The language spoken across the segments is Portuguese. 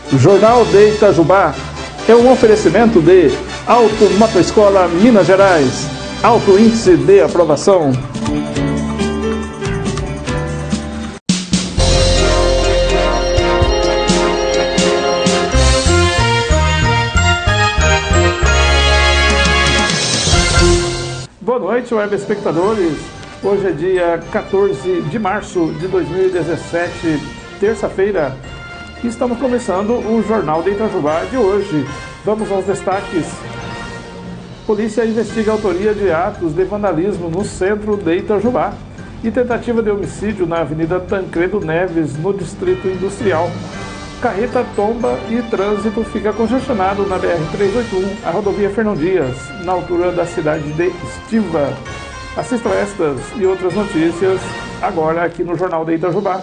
Jornal de Itajubá é um oferecimento de Auto Motoescola Minas Gerais, alto índice de aprovação. Boa noite, web espectadores. Hoje é dia 14 de março de 2017, terça-feira. Estamos começando o Jornal de Itajubá de hoje. Vamos aos destaques. Polícia investiga a autoria de atos de vandalismo no centro de Itajubá e tentativa de homicídio na Avenida Tancredo Neves, no Distrito Industrial. Carreta tomba e trânsito fica congestionado na BR-381, a rodovia Fernão Dias, na altura da cidade de Estiva. Assistam estas e outras notícias agora aqui no Jornal de Itajubá.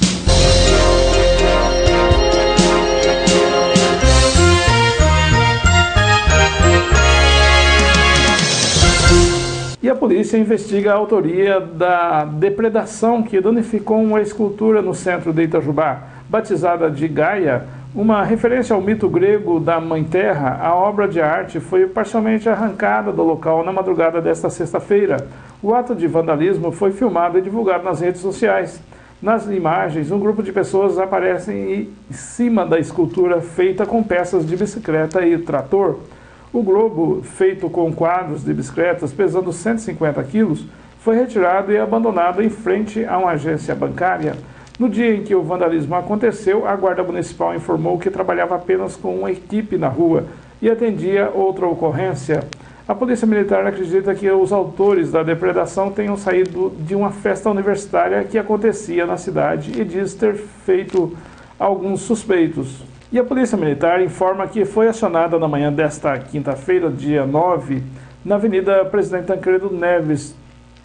E a polícia investiga a autoria da depredação que danificou uma escultura no centro de Itajubá. Batizada de Gaia, uma referência ao mito grego da Mãe Terra, a obra de arte foi parcialmente arrancada do local na madrugada desta sexta-feira. O ato de vandalismo foi filmado e divulgado nas redes sociais. Nas imagens, um grupo de pessoas aparecem em cima da escultura feita com peças de bicicleta e trator. O globo, feito com quadros de bicicletas pesando 150 quilos, foi retirado e abandonado em frente a uma agência bancária. No dia em que o vandalismo aconteceu, a Guarda Municipal informou que trabalhava apenas com uma equipe na rua e atendia outra ocorrência. A Polícia Militar acredita que os autores da depredação tenham saído de uma festa universitária que acontecia na cidade e diz ter feito alguns suspeitos. E a Polícia Militar informa que foi acionada na manhã desta quinta-feira, dia 9, na Avenida Presidente Tancredo Neves,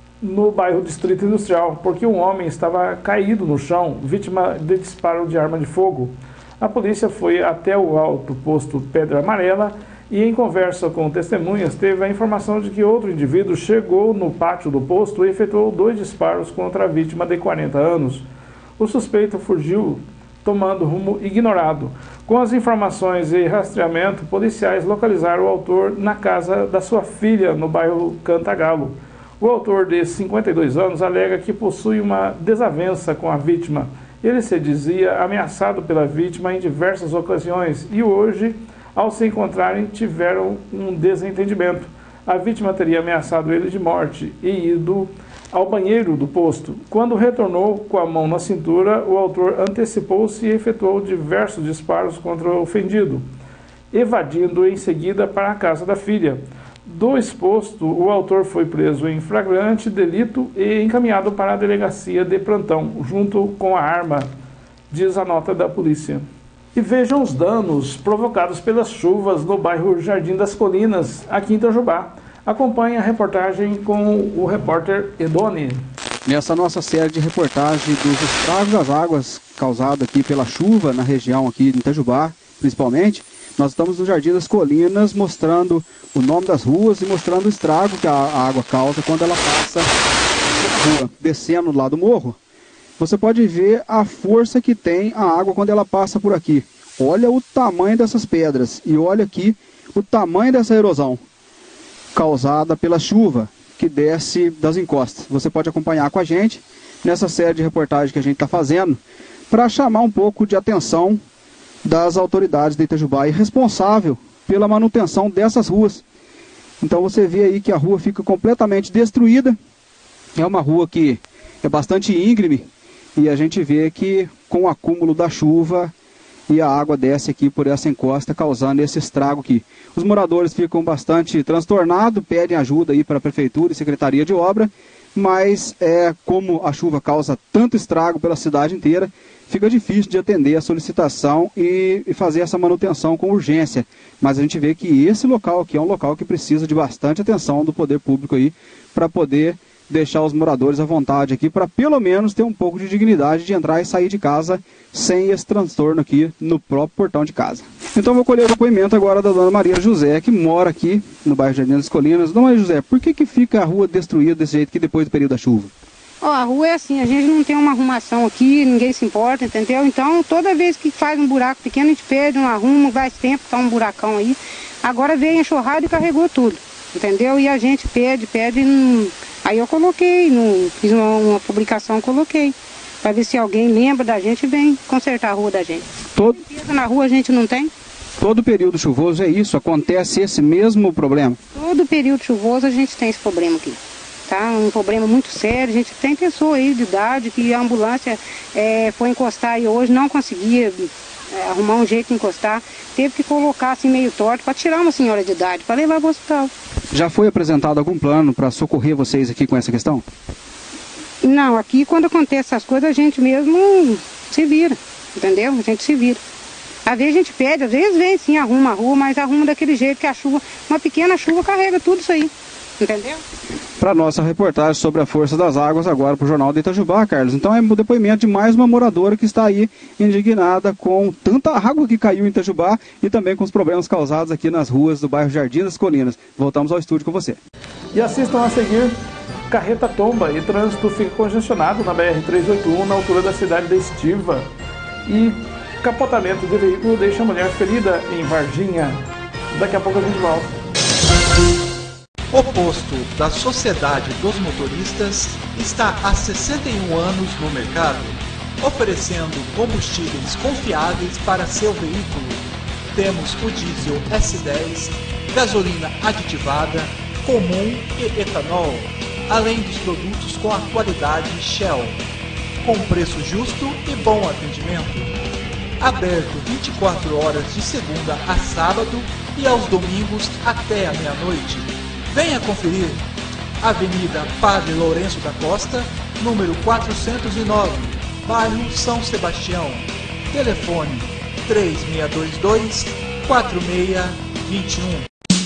no bairro Distrito Industrial, porque um homem estava caído no chão, vítima de disparo de arma de fogo. A polícia foi até o alto posto Pedra Amarela e, em conversa com testemunhas, teve a informação de que outro indivíduo chegou no pátio do posto e efetuou 2 disparos contra a vítima de 40 anos. O suspeito fugiu, tomando rumo ignorado. Com as informações e rastreamento, policiais localizaram o autor na casa da sua filha, no bairro Cantagalo. O autor de 52 anos alega que possui uma desavença com a vítima. Ele se dizia ameaçado pela vítima em diversas ocasiões e hoje, ao se encontrarem, tiveram um desentendimento. A vítima teria ameaçado ele de morte e ido ao banheiro do posto. Quando retornou com a mão na cintura, o autor antecipou-se e efetuou diversos disparos contra o ofendido, evadindo em seguida para a casa da filha. Do exposto, o autor foi preso em flagrante delito e encaminhado para a delegacia de plantão, junto com a arma, diz a nota da polícia. E vejam os danos provocados pelas chuvas no bairro Jardim das Colinas, aqui em Itajubá. Acompanhe a reportagem com o repórter Edoni. Nessa nossa série de reportagem dos estragos das águas causados aqui pela chuva na região aqui de Itajubá, principalmente, nós estamos no Jardim das Colinas mostrando o nome das ruas e mostrando o estrago que a água causa quando ela passa na rua, descendo lá do morro. Você pode ver a força que tem a água quando ela passa por aqui. Olha o tamanho dessas pedras e olha aqui o tamanho dessa erosão causada pela chuva que desce das encostas. Você pode acompanhar com a gente nessa série de reportagem que a gente está fazendo para chamar um pouco de atenção das autoridades de Itajubá e responsável pela manutenção dessas ruas. Então você vê aí que a rua fica completamente destruída. É uma rua que é bastante íngreme e a gente vê que com o acúmulo da chuva e a água desce aqui por essa encosta, causando esse estrago aqui. Os moradores ficam bastante transtornados, pedem ajuda aí para a Prefeitura e Secretaria de Obra, mas como a chuva causa tanto estrago pela cidade inteira, fica difícil de atender a solicitação e fazer essa manutenção com urgência. Mas a gente vê que esse local aqui é um local que precisa de bastante atenção do poder público aí, para poder deixar os moradores à vontade aqui, para pelo menos ter um pouco de dignidade de entrar e sair de casa sem esse transtorno aqui no próprio portão de casa. Então vou colher o depoimento agora da dona Maria José, que mora aqui no bairro Jardim das Colinas. Dona Maria José, por que fica a rua destruída desse jeito aqui depois do período da chuva? Ó, a rua é assim, a gente não tem uma arrumação aqui, ninguém se importa, entendeu? Então, toda vez que faz um buraco pequeno, a gente perde, não arruma, vai tempo, tá um buracão aí. Agora veio a enxurrada e carregou tudo, entendeu? E a gente pede, aí eu coloquei, fiz uma publicação, coloquei, para ver se alguém lembra da gente e vem consertar a rua da gente. Limpeza na rua a gente não tem. Todo período chuvoso é isso? Acontece esse mesmo problema? Todo período chuvoso a gente tem esse problema aqui. Tá? Um problema muito sério. A gente tem pessoa aí de idade que a ambulância foi encostar e hoje não conseguia arrumar um jeito de encostar. Teve que colocar assim meio torto para tirar uma senhora de idade, para levar para o hospital. Já foi apresentado algum plano para socorrer vocês aqui com essa questão? Não, aqui quando acontece essas coisas a gente mesmo se vira, entendeu? A gente se vira. Às vezes a gente pede, às vezes vem sim, arruma a rua, mas arruma daquele jeito que a chuva, uma pequena chuva carrega tudo isso aí, entendeu? Para nossa reportagem sobre a força das águas, agora para o Jornal de Itajubá, Carlos. Então é o depoimento de mais uma moradora que está aí indignada com tanta água que caiu em Itajubá e também com os problemas causados aqui nas ruas do bairro Jardim das Colinas. Voltamos ao estúdio com você. E assistam a seguir: carreta tomba e trânsito fica congestionado na BR-381 na altura da cidade de Estiva. E capotamento de veículo deixa a mulher ferida em Varginha. Daqui a pouco a gente volta. O posto da Sociedade dos Motoristas está há 61 anos no mercado, oferecendo combustíveis confiáveis para seu veículo. Temos o diesel S10, gasolina aditivada, comum e etanol, além dos produtos com a qualidade Shell, com preço justo e bom atendimento. Aberto 24 horas de segunda a sábado e aos domingos até a meia-noite. Venha conferir. Avenida Padre Lourenço da Costa, número 409, bairro São Sebastião. Telefone 3622-4621.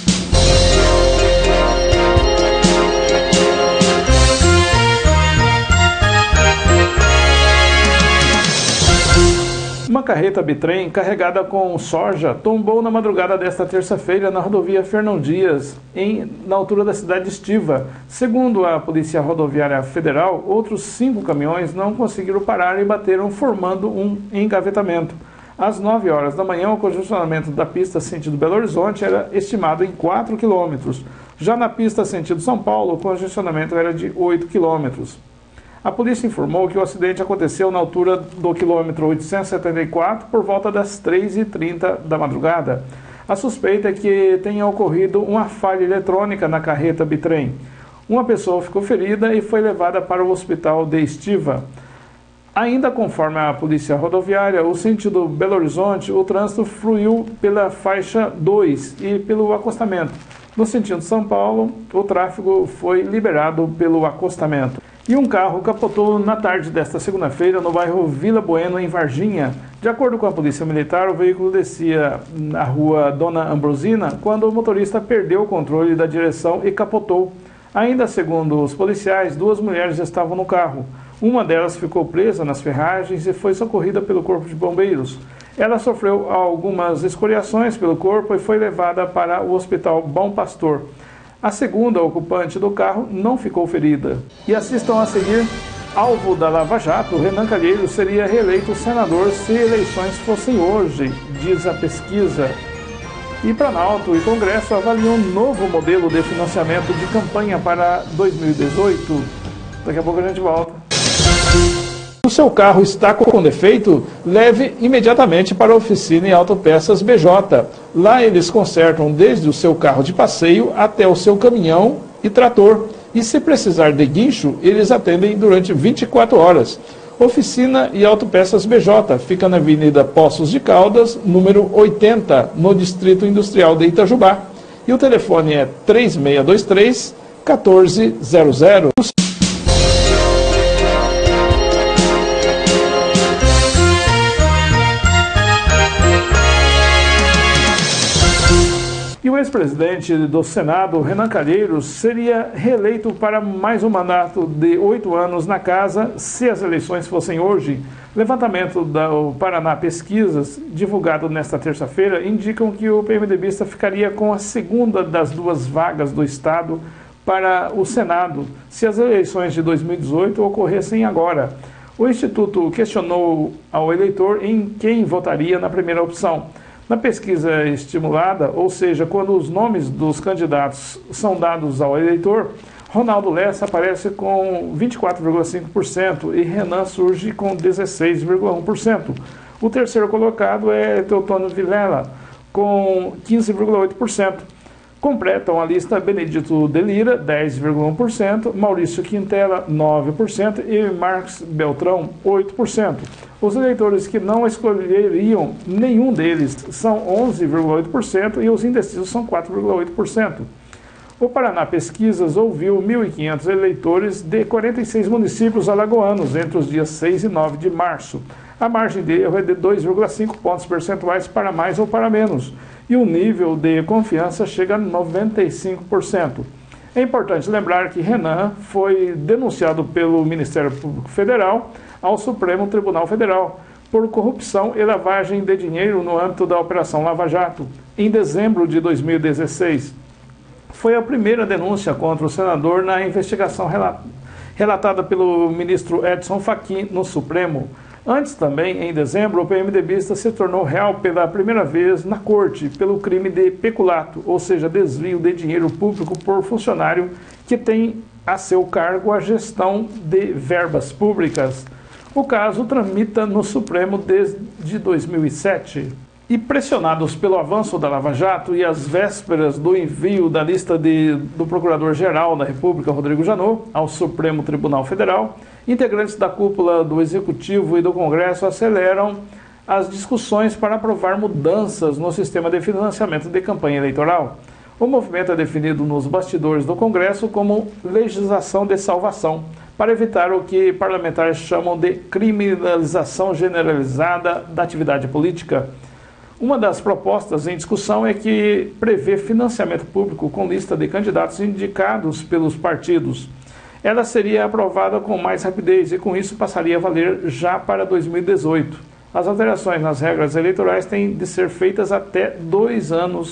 Uma carreta bitrem carregada com soja tombou na madrugada desta terça-feira na rodovia Fernão Dias, na altura da cidade de Estiva. Segundo a Polícia Rodoviária Federal, outros 5 caminhões não conseguiram parar e bateram, formando um engavetamento. Às 9 horas da manhã, o congestionamento da pista sentido Belo Horizonte era estimado em 4 quilômetros. Já na pista sentido São Paulo, o congestionamento era de 8 quilômetros. A polícia informou que o acidente aconteceu na altura do quilômetro 874 por volta das 3h30 da madrugada. A suspeita é que tenha ocorrido uma falha eletrônica na carreta bitrem. Uma pessoa ficou ferida e foi levada para o hospital de Estiva. Ainda conforme a polícia rodoviária, o sentido Belo Horizonte, o trânsito fluiu pela faixa 2 e pelo acostamento. No sentido São Paulo, o tráfego foi liberado pelo acostamento. E um carro capotou na tarde desta segunda-feira no bairro Vila Bueno, em Varginha. De acordo com a polícia militar, o veículo descia na rua Dona Ambrosina quando o motorista perdeu o controle da direção e capotou. Ainda segundo os policiais, 2 mulheres estavam no carro. Uma delas ficou presa nas ferragens e foi socorrida pelo corpo de bombeiros. Ela sofreu algumas escoriações pelo corpo e foi levada para o Hospital Bom Pastor. A segunda ocupante do carro não ficou ferida. E assistam a seguir: alvo da Lava Jato, Renan Calheiros seria reeleito senador se eleições fossem hoje, diz a pesquisa. E Planalto e Congresso avaliam um novo modelo de financiamento de campanha para 2018. Daqui a pouco a gente volta. Se o seu carro está com defeito, leve imediatamente para a oficina e autopeças BJ. Lá eles consertam desde o seu carro de passeio até o seu caminhão e trator. E se precisar de guincho, eles atendem durante 24 horas. Oficina e autopeças BJ fica na Avenida Poços de Caldas, número 80, no Distrito Industrial de Itajubá. E o telefone é 3623-1400. E o ex-presidente do Senado, Renan Calheiros, seria reeleito para mais um mandato de 8 anos na casa, se as eleições fossem hoje. Levantamento do Paraná Pesquisas, divulgado nesta terça-feira, indicam que o PMDBista ficaria com a segunda das 2 vagas do Estado para o Senado, se as eleições de 2018 ocorressem agora. O Instituto questionou ao eleitor em quem votaria na primeira opção. Na pesquisa estimulada, ou seja, quando os nomes dos candidatos são dados ao eleitor, Ronaldo Lessa aparece com 24,5% e Renan surge com 16,1%. O terceiro colocado é Teotônio Vilela, com 15,8%. Completam a lista Benedito de Lira, 10,1%, Maurício Quintela, 9% e Marcos Beltrão, 8%. Os eleitores que não escolheriam nenhum deles são 11,8% e os indecisos são 4,8%. O Paraná Pesquisas ouviu 1.500 eleitores de 46 municípios alagoanos entre os dias 6 e 9 de março. A margem de erro é de 2,5 pontos percentuais para mais ou para menos, e o nível de confiança chega a 95%. É importante lembrar que Renan foi denunciado pelo Ministério Público Federal ao Supremo Tribunal Federal por corrupção e lavagem de dinheiro no âmbito da Operação Lava Jato, em dezembro de 2016. Foi a primeira denúncia contra o senador na investigação relatada pelo ministro Edson Fachin no Supremo. Antes também, em dezembro, o PMDBista se tornou réu pela primeira vez na corte pelo crime de peculato, ou seja, desvio de dinheiro público por funcionário que tem a seu cargo a gestão de verbas públicas. O caso tramita no Supremo desde 2007. E pressionados pelo avanço da Lava Jato e às vésperas do envio da lista do Procurador-Geral da República, Rodrigo Janot, ao Supremo Tribunal Federal, integrantes da cúpula do Executivo e do Congresso aceleram as discussões para aprovar mudanças no sistema de financiamento de campanha eleitoral. O movimento é definido nos bastidores do Congresso como legislação de salvação, para evitar o que parlamentares chamam de criminalização generalizada da atividade política. Uma das propostas em discussão é que prevê financiamento público com lista de candidatos indicados pelos partidos. Ela seria aprovada com mais rapidez e, com isso, passaria a valer já para 2018. As alterações nas regras eleitorais têm de ser feitas até 2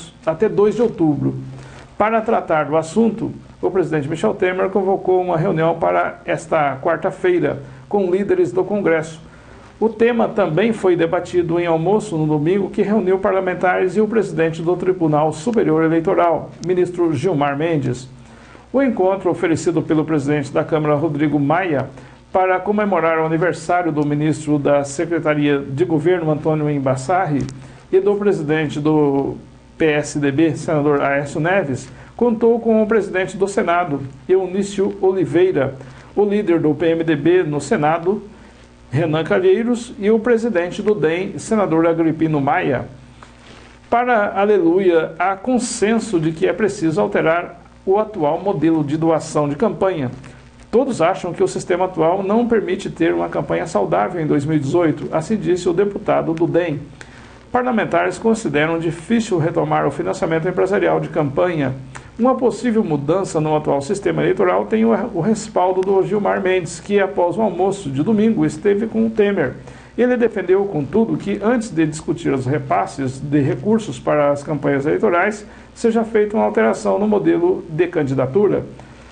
de outubro. Para tratar do assunto, o presidente Michel Temer convocou uma reunião para esta quarta-feira com líderes do Congresso. O tema também foi debatido em almoço no domingo, que reuniu parlamentares e o presidente do Tribunal Superior Eleitoral, ministro Gilmar Mendes. O encontro, oferecido pelo presidente da Câmara, Rodrigo Maia, para comemorar o aniversário do ministro da Secretaria de Governo, Antônio Embassarri, e do presidente do PSDB, senador Aécio Neves, contou com o presidente do Senado, Eunício Oliveira, o líder do PMDB no Senado, Renan Calheiros, e o presidente do DEM, senador Agripino Maia. Para Aleluia, há consenso de que é preciso alterar o atual modelo de doação de campanha. Todos acham que o sistema atual não permite ter uma campanha saudável em 2018, assim disse o deputado do DEM. Parlamentares consideram difícil retomar o financiamento empresarial de campanha. Uma possível mudança no atual sistema eleitoral tem o respaldo do Gilmar Mendes, que após o almoço de domingo esteve com o Temer. Ele defendeu, contudo, que antes de discutir os repasses de recursos para as campanhas eleitorais, seja feita uma alteração no modelo de candidatura.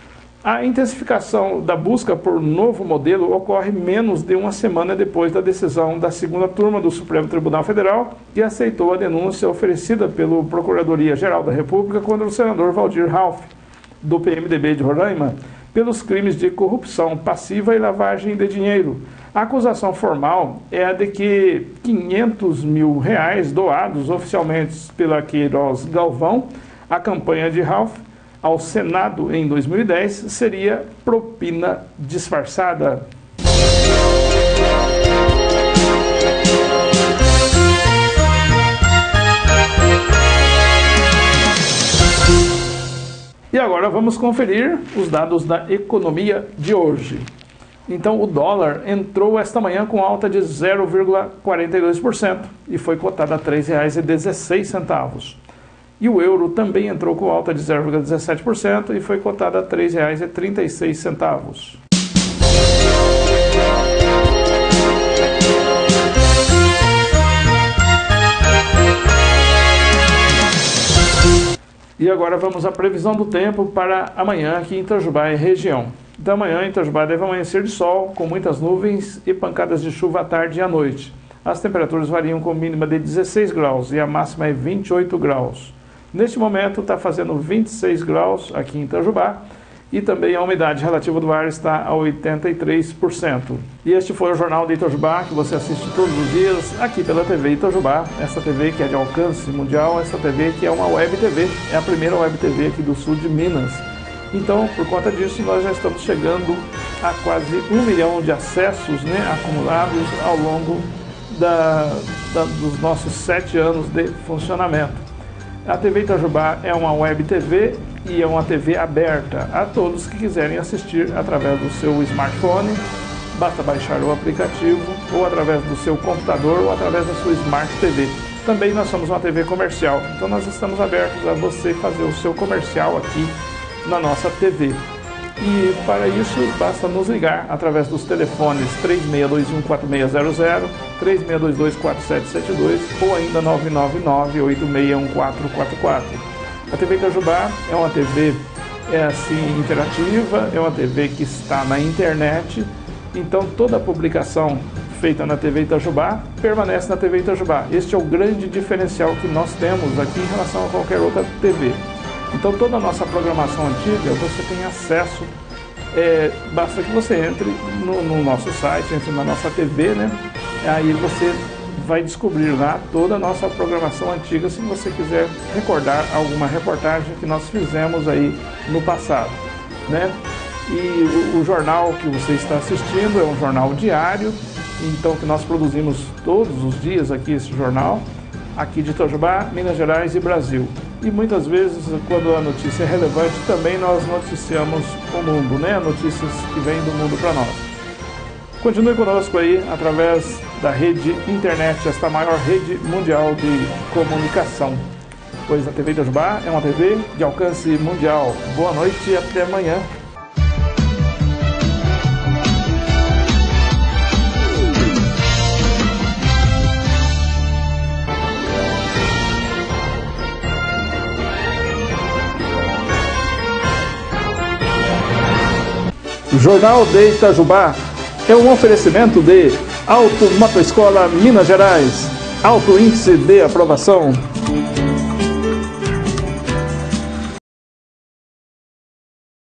A intensificação da busca por novo modelo ocorre menos de uma semana depois da decisão da segunda turma do Supremo Tribunal Federal, que aceitou a denúncia oferecida pela Procuradoria-Geral da República contra o senador Waldir Rauff, do PMDB de Roraima, pelos crimes de corrupção passiva e lavagem de dinheiro. A acusação formal é a de que R$500 mil doados oficialmente pela Queiroz Galvão à campanha de Rauff ao Senado em 2010 seria propina disfarçada. E agora vamos conferir os dados da economia de hoje. Então, o dólar entrou esta manhã com alta de 0,42% e foi cotado a R$ 3,16. E o euro também entrou com alta de 0,17% e foi cotado a R$ 3,36. E agora vamos à previsão do tempo para amanhã aqui em Itajubá e região. Então amanhã em Itajubá deve amanhecer de sol, com muitas nuvens e pancadas de chuva à tarde e à noite. As temperaturas variam com mínima de 16 graus e a máxima é 28 graus. Neste momento está fazendo 26 graus aqui em Itajubá e também a umidade relativa do ar está a 83%. E este foi o Jornal de Itajubá, que você assiste todos os dias aqui pela TV Itajubá, essa TV que é de alcance mundial, essa TV que é uma web TV, é a primeira web TV aqui do sul de Minas. Então, por conta disso, nós já estamos chegando a quase 1 milhão de acessos, né, acumulados ao longo dos nossos 7 anos de funcionamento. A TV Itajubá é uma web TV e é uma TV aberta a todos que quiserem assistir através do seu smartphone. Basta baixar o aplicativo ou através do seu computador ou através da sua Smart TV. Também nós somos uma TV comercial, então nós estamos abertos a você fazer o seu comercial aqui na nossa TV. E para isso basta nos ligar através dos telefones 3621-4600, 3622-4772 ou ainda 999-861444. A TV Itajubá é uma TV interativa, é uma TV que está na internet, então toda a publicação feita na TV Itajubá permanece na TV Itajubá. Este é o grande diferencial que nós temos aqui em relação a qualquer outra TV. Então toda a nossa programação antiga você tem acesso, basta que você entre no nosso site, entre na nossa TV, né? Aí você vai descobrir lá toda a nossa programação antiga, se você quiser recordar alguma reportagem que nós fizemos aí no passado, né? E o jornal que você está assistindo é um jornal diário, então que nós produzimos todos os dias aqui esse jornal, aqui de Itajubá, Minas Gerais e Brasil. E muitas vezes, quando a notícia é relevante, também nós noticiamos o mundo, né? Notícias que vêm do mundo para nós. Continue conosco aí através da rede internet, esta maior rede mundial de comunicação. Pois a TV Itajubá é uma TV de alcance mundial. Boa noite e até amanhã. O Jornal de Itajubá é um oferecimento de Auto Motoescola Minas Gerais, alto índice de aprovação.